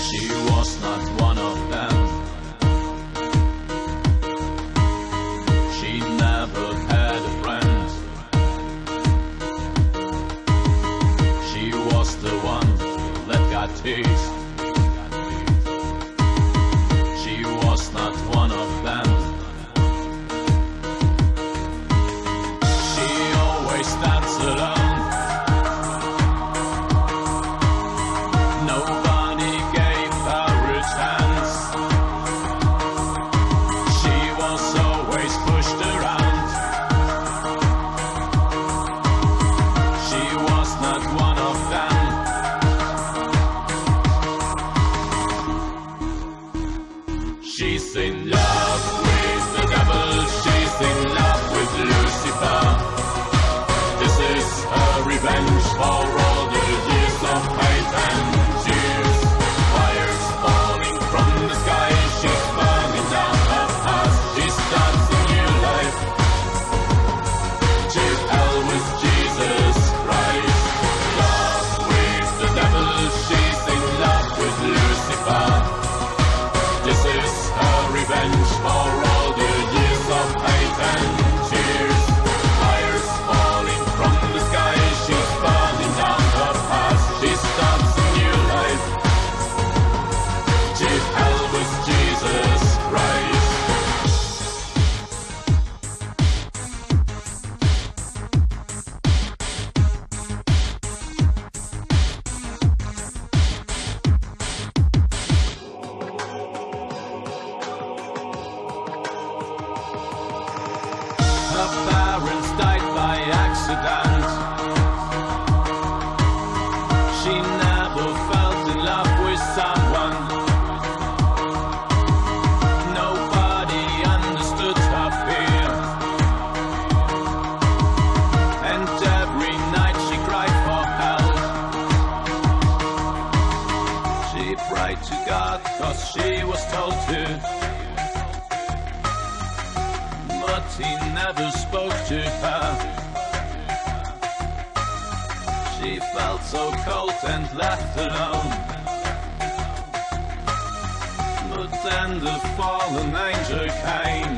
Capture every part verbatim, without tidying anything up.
She was not one of them. She never had a friend. She was the one that got teased. She was not one of them. She always stands alone. Nobody gave her a chance. She was always pushed around. She was not one of them. She's in love with the devil. She's in love with Lucifer. This is her revenge for all the years of hate and tears. Fires falling from the sky. She's burning down her past. She starts a new life. To hell with Jesus Christ. Love with the devil. She's in love with Lucifer. This is her revenge for all the years of hate and tears. Fires falling from the sky. She's burning down her past. She starts a new life. To hell with Jesus Christ. Her parents died by accident. She never felt in love with someone. Nobody understood her fear. And every night she cried for help. She prayed to God cause she was told to. But he never spoke to her. She felt so cold and left alone. But then the fallen angel came.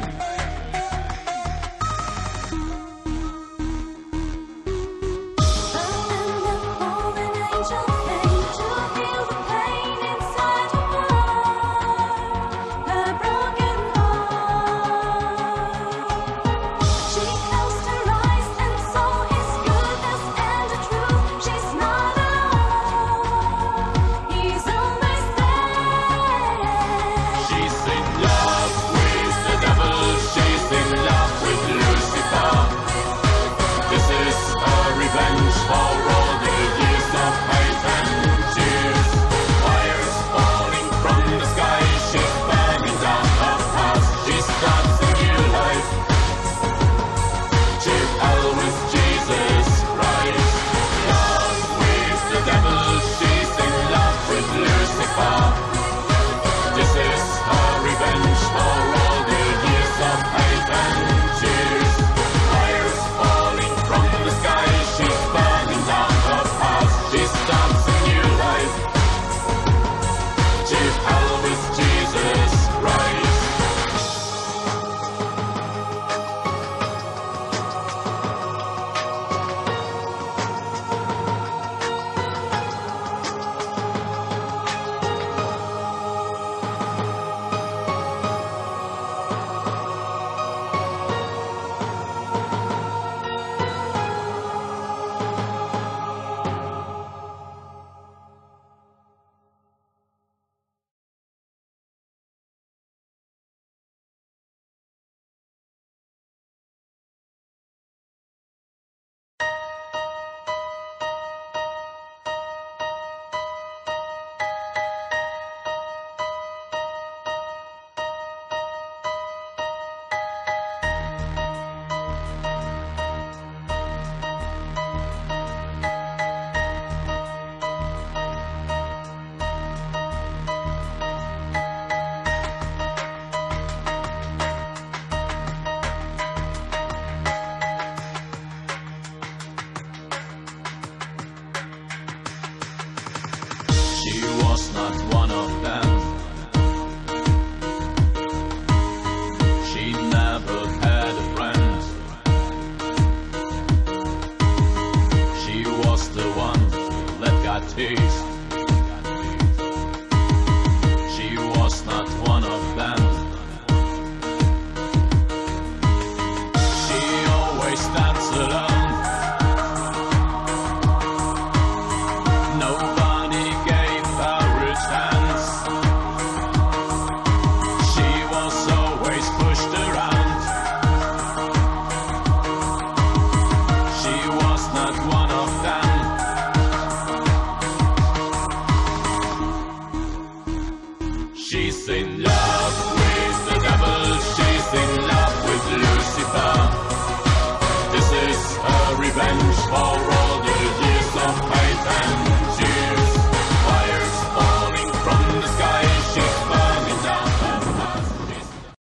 She's in love with the devil. She was not one of them. She never had a friend. She was the one that got teased.